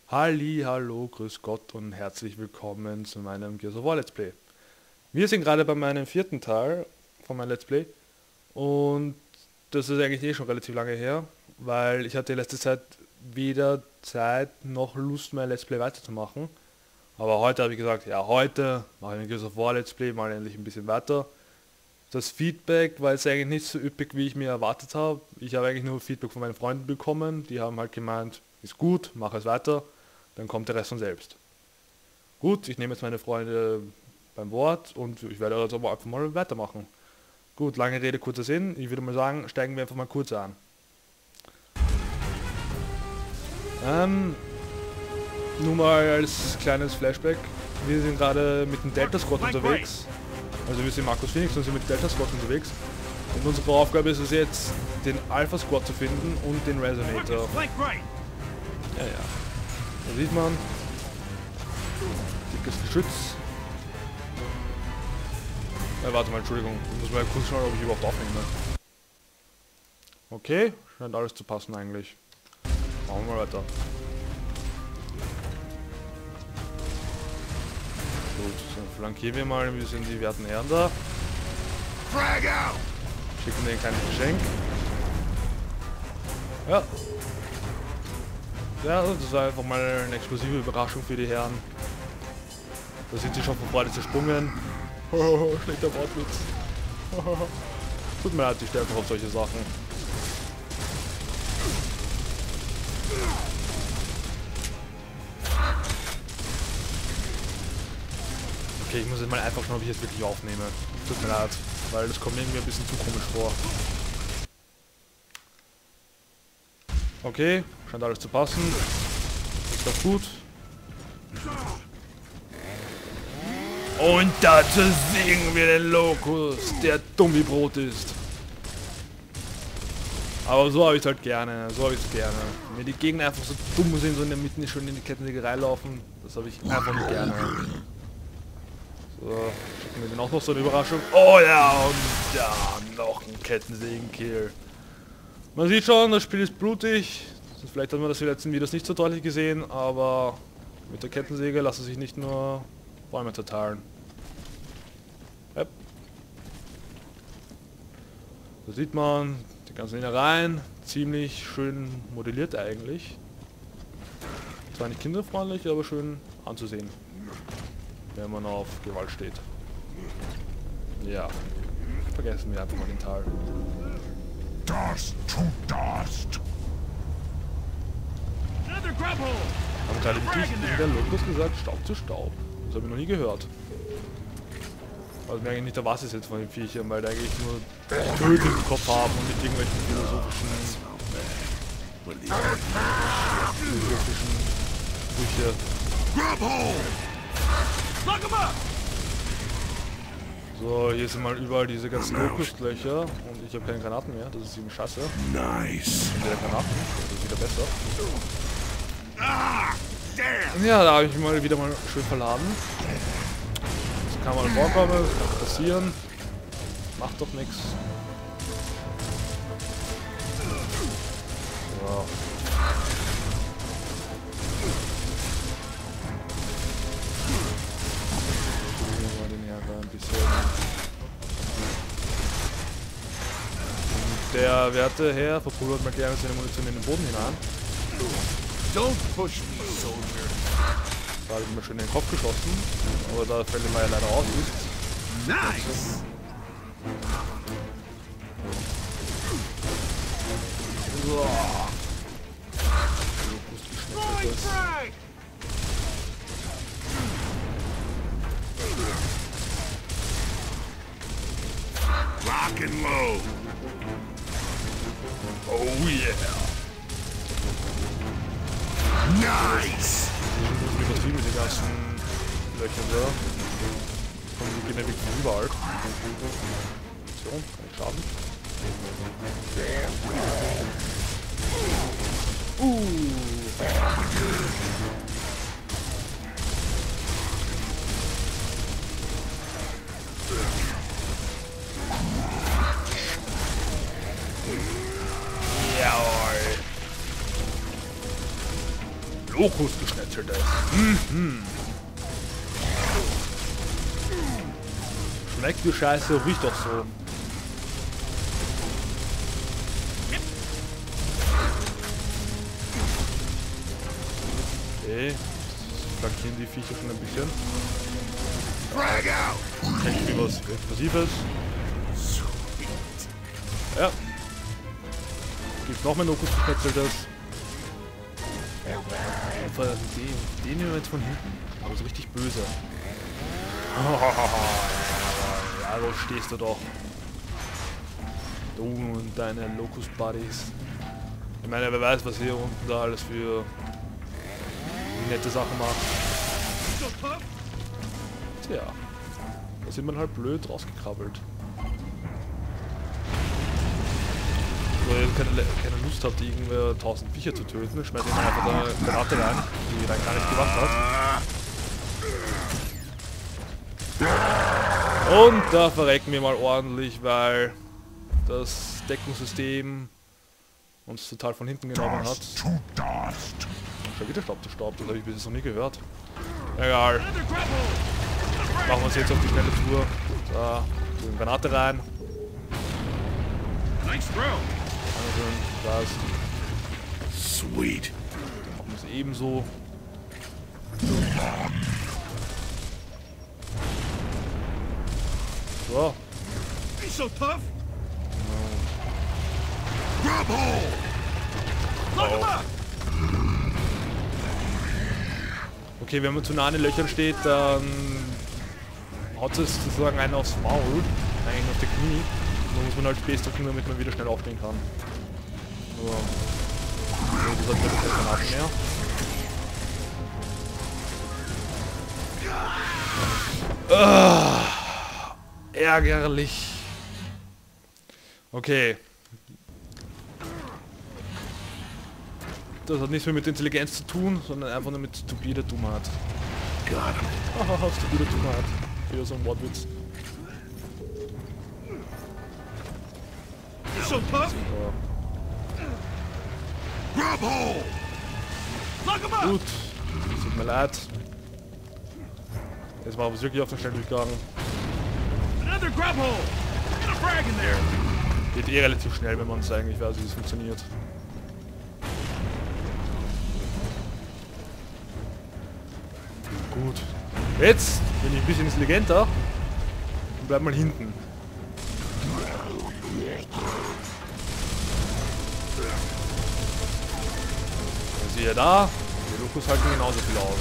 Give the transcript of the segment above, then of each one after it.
Halli, hallo, grüß Gott und herzlich willkommen zu meinem Gears of War Let's Play. Wir sind gerade bei meinem vierten Teil von meinem Let's Play und das ist eigentlich eh schon relativ lange her, weil ich hatte in letzter Zeit weder Zeit noch Lust, mein Let's Play weiterzumachen. Aber heute habe ich gesagt, ja, heute mache ich ein Gears of War Let's Play mal endlich ein bisschen weiter. Das Feedback war jetzt eigentlich nicht so üppig, wie ich mir erwartet habe. Ich habe eigentlich nur Feedback von meinen Freunden bekommen, die haben halt gemeint, ist gut, mach es weiter. Dann kommt der Rest von selbst. Gut, ich nehme jetzt meine Freunde beim Wort und ich werde jetzt aber einfach mal weitermachen. Gut, lange Rede, kurzer Sinn. Ich würde mal sagen, steigen wir einfach mal kurz an. Nur mal als kleines Flashback. Wir sind gerade mit dem Delta Squad unterwegs. Also wir sind Markus Phoenix und sind mit dem Delta Squad unterwegs. Und unsere Aufgabe ist es jetzt, den Alpha Squad zu finden und den Resonator. Ja, ja. Da sieht man, dickes Geschütz. Warte mal, Entschuldigung, ich muss mal kurz schauen, ob ich überhaupt aufnehme. Okay, scheint alles zu passen eigentlich. Machen wir mal weiter. Gut, dann flankieren wir mal ein bisschen die werten Herren da. Schicken denen ein kleines Geschenk. Ja. Ja, das war einfach mal eine explosive Überraschung für die Herren. Da sind sie schon von Freude zersprungen. Schlechter Wortwitz. Tut mir leid, ich stehe einfach auf solche Sachen. Okay, ich muss jetzt mal einfach schauen, ob ich jetzt wirklich aufnehme. Tut mir leid, weil das kommt irgendwie ein bisschen zu komisch vor. Okay, scheint alles zu passen. Ist das gut? Und dazu singen wir den Locus, der dumm wie Brot ist. Aber so habe ich es halt gerne, so habe ich es gerne. Wenn die Gegner einfach so dumm sind, so in der Mitte schon in die Kettensäge reinlaufen, das habe ich einfach nicht gerne. So, schicken wir den auch noch so eine Überraschung. Oh ja, und ja, noch ein Kettensägen-Kill. Man sieht schon, das Spiel ist blutig. Vielleicht hat man das in den letzten Videos nicht so deutlich gesehen, aber mit der Kettensäge lassen sich nicht nur Bäume zerteilen. Yep. Da sieht man die ganzen Innereien, ziemlich schön modelliert eigentlich. Zwar nicht kinderfreundlich, aber schön anzusehen, wenn man auf Gewalt steht. Ja, vergessen wir einfach mal den Tal. Dust to dust. Haben gerade wirklich in der Locus gesagt, Staub zu Staub. Das habe ich noch nie gehört. Also mir eigentlich nicht der was ist jetzt von den Viechern, weil die eigentlich nur Töte im Kopf haben und nicht irgendwelchen philosophischen Sprüche. So, hier sind mal überall diese ganzen Locust-Löcher und ich habe keine Granaten mehr, das ist ziemlich scheiße. Nice. Und wieder Granaten, das ist wieder besser. Ja, da habe ich mich mal wieder mal schön verladen. Das kann mal vorkommen, das kann passieren. Macht doch nichts. So. Den hier ein bisschen. Und der werte Herr verpulvert mal gerne seine Munition in den Boden hinein. Don't push me, soldier. Da habe ich mir schön in den Kopf geschossen, aber da fällt er ja leider aus. Nice. So. Rock and low. Oh yeah. Nice. Die sind übertrieben, die ganzen Löcher da. Und die gehen ja wirklich von überall. So, kann ich schaden. Jawohl. Lokus geschnetzeltes. Schmeckt die Scheiße, riecht doch so. Okay, flankieren die Viecher schon ein bisschen. Frag out. Kriegt wie was Explosives. Ja. Gibt noch mehr Lokus geschnetzeltes. Den nehmen wir jetzt von hinten. Aber so richtig böse. Ja, so stehst du doch. Du und deine Locust Buddies. Ich meine, wer weiß, was hier unten da alles für nette Sachen macht. Tja, da sind wir halt blöd rausgekrabbelt. So, ihr keine Lust habt, irgendwer 1000 Viecher zu töten, schmeißt ihr einfach da eine Granate rein, die rein gar nicht gemacht hat. Und da verrecken wir mal ordentlich, weil das Deckungssystem uns total von hinten genommen hat. Schon wieder Staub zu Staub, das habe ich bis jetzt noch nie gehört. Egal. Machen wir uns jetzt auf die schnelle Tour. Da, so eine Granate rein. Das. Sweet. Dann machen wir es ebenso. So. Be so tough. Grab hole. Lock him up. Okay, wenn man zu nah an den Löchern steht, dann haut es sozusagen einen aufs Maul, eigentlich auf die Knie. Da muss man halt Space drücken, damit man wieder schnell aufstehen kann. So. Das hat wirklich keine Granaten mehr. Ärgerlich. Okay. Das hat nichts mehr mit Intelligenz zu tun, sondern einfach nur mit stupider Dummheit. Haha, stupide Dummheit. Wieder so ein Wortwitz. So tough. Grab hole. Lock him up. Gut. Tut mir leid. Jetzt machen wir es wirklich auf den Schnelldurchgang. Another grab hole. Get a frag in there. Geht eh relativ schnell, wenn man es eigentlich weiß, wie es funktioniert. Gut. Jetzt bin ich ein bisschen intelligenter und bleib mal hinten. Siehe da, die Lokus halten genauso viel aus.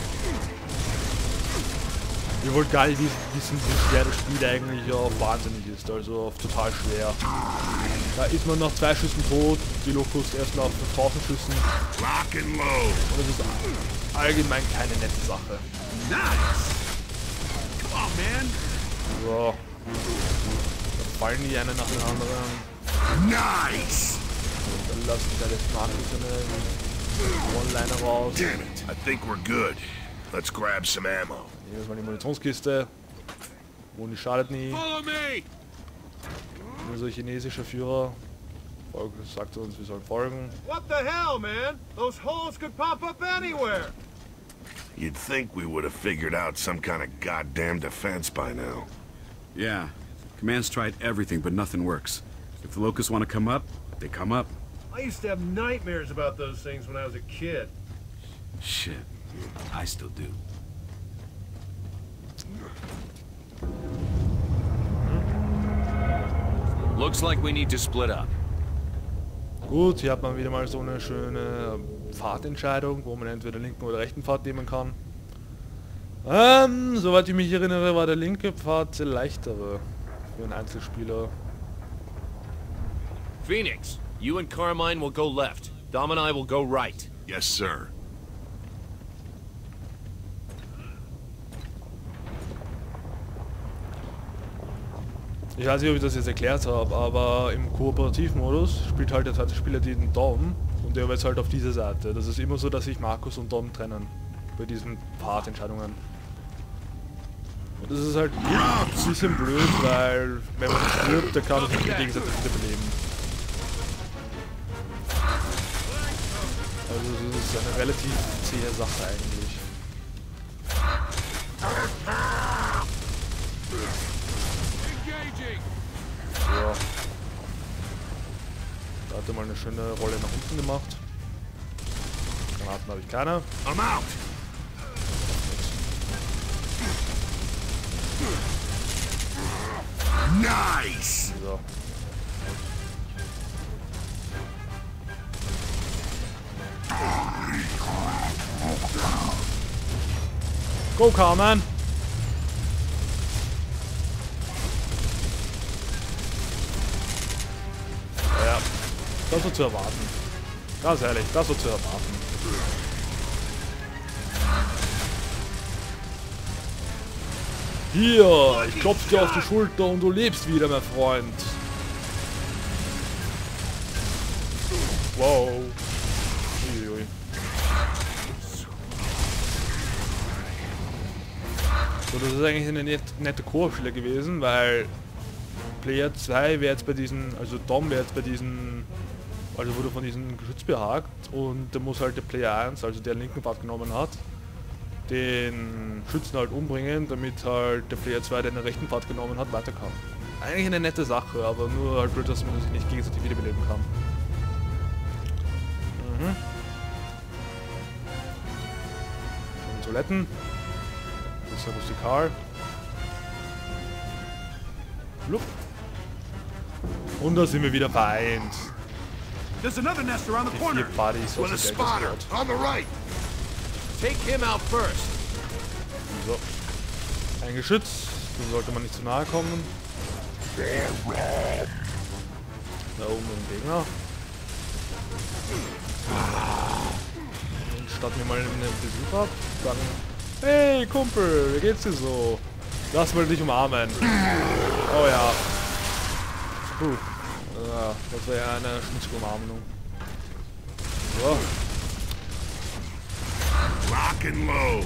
Ihr wollt gar nicht wissen, wie schwer das Spiel eigentlich auf wahnsinnig ist, also auf total schwer. Da ist man nach 2 Schüssen tot, die Lokus erst nach 5000 Schüssen. Lock and load. Und das ist allgemein keine nette Sache. Nice. Come on, man. So. Da fallen die eine nach den anderen. Nice. Dann lassen wir jetzt Markus eine One-Liner raus. Damn it. I think we're good. Let's grab some ammo. Hier ist mal die Munitionskiste. Muni schadet nie. Follow me. Unser chinesischer Führer sagt uns, wir sollen folgen. What the hell, man? Those holes could pop up anywhere. You'd think we would have figured out some kind of goddamn defense by now. Yeah. Command's tried everything, but nothing works. If the locusts want to come up, they come up. I used to have nightmares about those things when I was a kid. Shit. I still do. Looks like we need to split up. Gut, hier hat man wieder mal so eine schöne Fahrtentscheidung, wo man entweder linken oder rechten Pfad nehmen kann. Soweit ich mich erinnere, war der linke Pfad der leichtere für einen Einzelspieler. Phoenix, you and Carmine will go left. Dom and I will go right. Yes, sir. Ich weiß nicht, ob ich das jetzt erklärt habe, aber im Kooperativmodus spielt halt der zweite Spieler den Dom und der wird halt auf dieser Seite. Das ist immer so, dass sich Markus und Dom trennen bei diesen Pfadentscheidungen. Und das ist halt ein bisschen blöd, weil wenn man stirbt, dann kann man sich gegenseitig wieder beleben. Also das ist eine relativ zähe Sache eigentlich. Ja. Da hat er mal eine schöne Rolle nach unten gemacht. Granaten habe ich keine. I'm out. Nice. So. Go, Carmen! Ja, das war zu erwarten. Ganz ehrlich, das war zu erwarten. Hier, ich klopfe dir auf die Schulter und du lebst wieder, mein Freund. Wow. Uiui. So, das ist eigentlich eine nette Koop-Stelle gewesen, weil Player 2 wäre jetzt bei diesen, also Dom wäre jetzt bei diesen, also wurde von diesem Geschütz behagt und da muss halt der Player 1, also der den linken Pfad genommen hat, den Schützen halt umbringen, damit halt der Player 2, der den rechten Pfad genommen hat, weiterkam. Eigentlich eine nette Sache, aber nur halt blöd, dass man sich nicht gegenseitig wiederbeleben kann. Mhm. Und Toiletten. Das ist ja rustikal. Flup. Und da sind wir wieder vereint. There's another nest around the Die 4 corner. Buddies With a aus dem spotter Geld. on the right. Take him out first. So. Ein Geschütz. Dem sollte man nicht zu nahe kommen. Da oben ein Gegner. Und statt mir mal einen Besuch ab, sagen, hey Kumpel, wie geht's dir so? Lass mal dich umarmen. Oh ja. Ja, das wäre ja eine schmutzige Umarmung. So. Lock and load.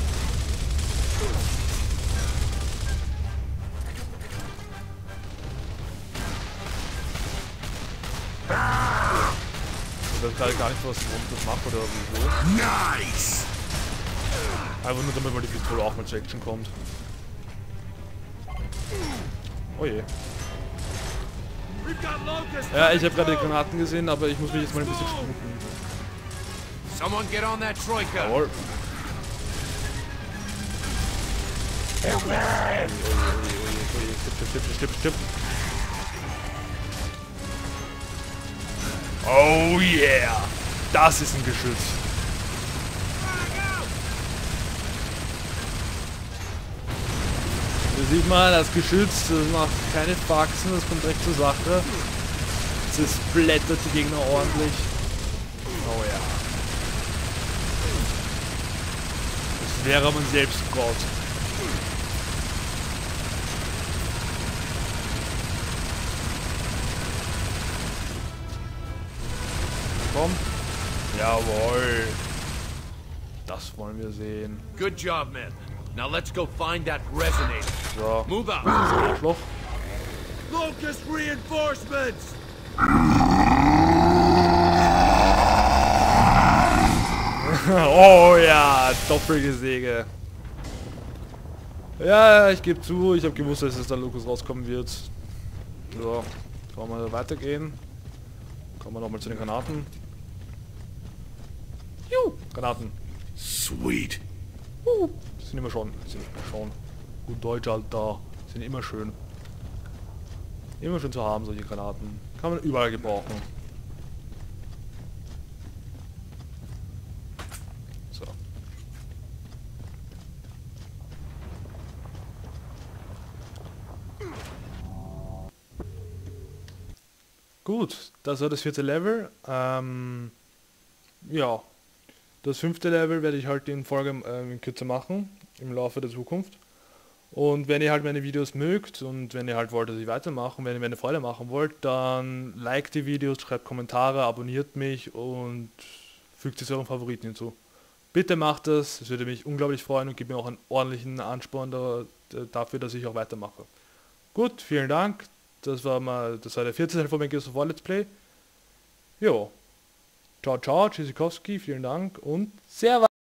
Ich weiß gerade gar nicht, was das macht oder wieso. Nice. Einfach nur damit mal die Pistole auch mit zur Action kommt. Oh je. We've got locusts. Ja, ich habe gerade die Granaten gesehen, aber ich muss mich jetzt mal ein bisschen sputen. Someone get on that Troika. Jawohl. Stipp. Oh yeah! Das ist ein Geschütz. Hier sieht man, das Geschütz, das macht keine Faxen, das kommt direkt zur Sache. Das blättert die Gegner ordentlich. Oh ja. Das wäre man selbst Gott. Komm. Jawohl. Das wollen wir sehen. Good job, men. Now let's go find that resonator. So. Move out. Arschloch. Locust reinforcements. Oh ja, Doppelgesäge. Ja, ich gebe zu, ich habe gewusst, dass es da Lucas rauskommen wird. So, wollen wir weitergehen. Kommen wir nochmal zu den Granaten. Granaten. Sweet. Sind immer schon. Gut Deutsch, Alter. Sind immer schön. Immer schön zu haben, solche Granaten. Kann man überall gebrauchen. So. Gut, das war das 4. Level. Ja. Das 5. Level werde ich halt in Folge in Kürze machen, im Laufe der Zukunft. Und wenn ihr halt meine Videos mögt und wenn ihr halt wollt, dass ich weitermache, wenn ihr mir eine Freude machen wollt, dann liked die Videos, schreibt Kommentare, abonniert mich und fügt es euren Favoriten hinzu. Bitte macht das, es würde mich unglaublich freuen und gibt mir auch einen ordentlichen Ansporn dafür, dass ich auch weitermache. Gut, vielen Dank. Das war der 14. Teil von meinem Gears of War Let's Play. Jo. Ciao, ciao, Tschüssikowski, vielen Dank und Servus.